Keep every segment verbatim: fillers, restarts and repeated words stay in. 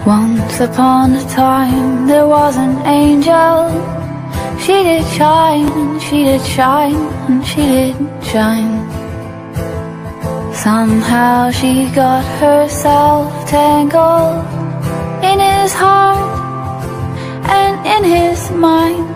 Once upon a time there was an angel. She did shine, and she did shine, and she did shine. Somehow she got herself tangled in his heart and in his mind.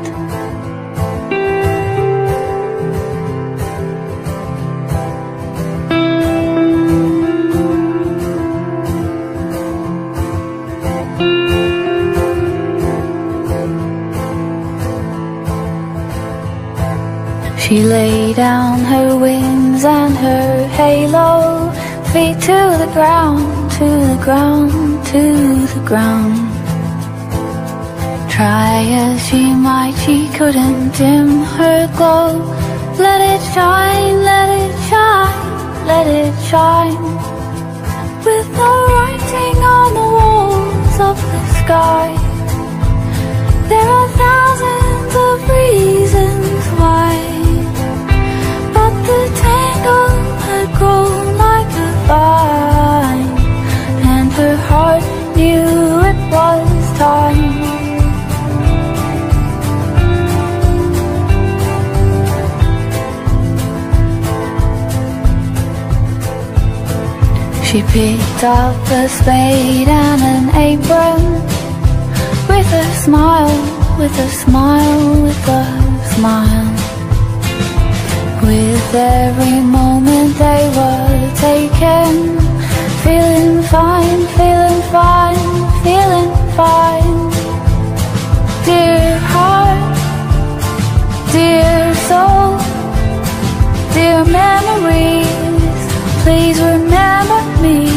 She lay down her wings and her halo, feet to the ground, to the ground, to the ground. Try as she might, she couldn't dim her glow. Let it shine, let it shine, let it shine. With no writing on the walls of the sky, there are thousands of reasons why. The tangle had grown like a vine, and her heart knew it was time. She picked up a spade and an apron, with a smile, with a smile, with a smile. With every moment they were taken, feeling fine, feeling fine, feeling fine. Dear heart, dear soul, dear memories, please remember me.